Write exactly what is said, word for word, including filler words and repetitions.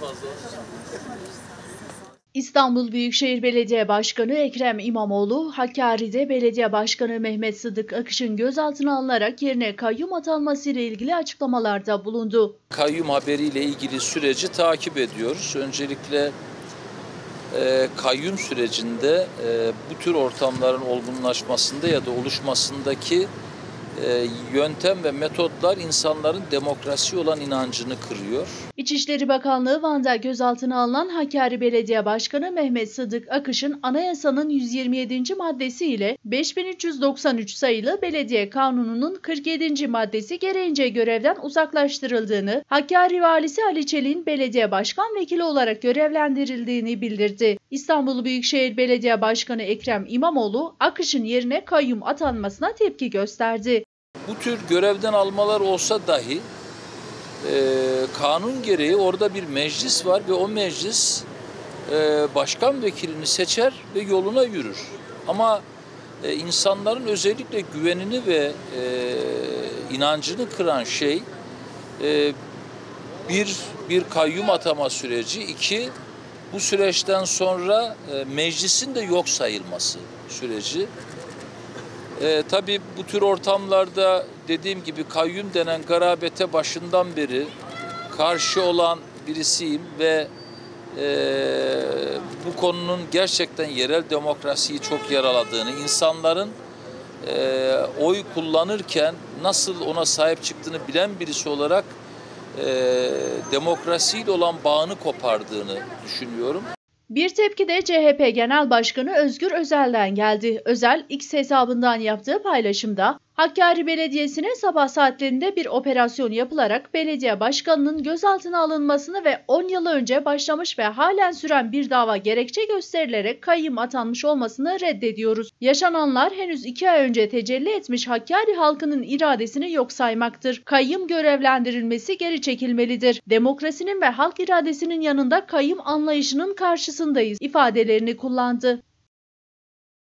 fazla. İstanbul Büyükşehir Belediye Başkanı Ekrem İmamoğlu, Hakkari'de Belediye Başkanı Mehmet Sıdık Akış'ın gözaltına alınarak yerine kayyum atanması ile ilgili açıklamalarda bulundu. Kayyum haberiyle ilgili süreci takip ediyoruz. Öncelikle e, kayyum sürecinde e, bu tür ortamların olgunlaşmasında ya da oluşmasındaki e, yöntem ve metotlar insanların demokrasiye olan inancını kırıyor. İçişleri Bakanlığı Van'da gözaltına alınan Hakkari Belediye Başkanı Mehmet Sıdık Akış'ın anayasanın yüz yirmi yedinci maddesi ile beş bin üç yüz doksan üç sayılı Belediye Kanunu'nun kırk yedinci maddesi gereğince görevden uzaklaştırıldığını, Hakkari Valisi Ali Çelik'in belediye başkan vekili olarak görevlendirildiğini bildirdi. İstanbul Büyükşehir Belediye Başkanı Ekrem İmamoğlu, Akış'ın yerine kayyum atanmasına tepki gösterdi. Bu tür görevden almalar olsa dahi e, kanun gereği orada bir meclis var ve o meclis e, başkan vekilini seçer ve yoluna yürür. Ama e, insanların özellikle güvenini ve e, inancını kıran şey e, bir bir kayyum atama süreci, iki bu süreçten sonra e, meclisin de yok sayılması süreci. E, tabii bu tür ortamlarda dediğim gibi kayyum denen garabete başından beri karşı olan birisiyim ve e, bu konunun gerçekten yerel demokrasiyi çok yaraladığını, insanların e, oy kullanırken nasıl ona sahip çıktığını bilen birisi olarak e, demokrasiyle olan bağını kopardığını düşünüyorum. Bir tepki de C H P Genel Başkanı Özgür Özel'den geldi. Özel, X hesabından yaptığı paylaşımda, Hakkari Belediyesi'ne sabah saatlerinde bir operasyon yapılarak belediye başkanının gözaltına alınmasını ve on yıl önce başlamış ve halen süren bir dava gerekçe gösterilerek kayyum atanmış olmasını reddediyoruz. Yaşananlar henüz iki ay önce tecelli etmiş Hakkari halkının iradesini yok saymaktır. Kayyum görevlendirilmesi geri çekilmelidir. Demokrasinin ve halk iradesinin yanında kayyum anlayışının karşısındayız ifadelerini kullandı.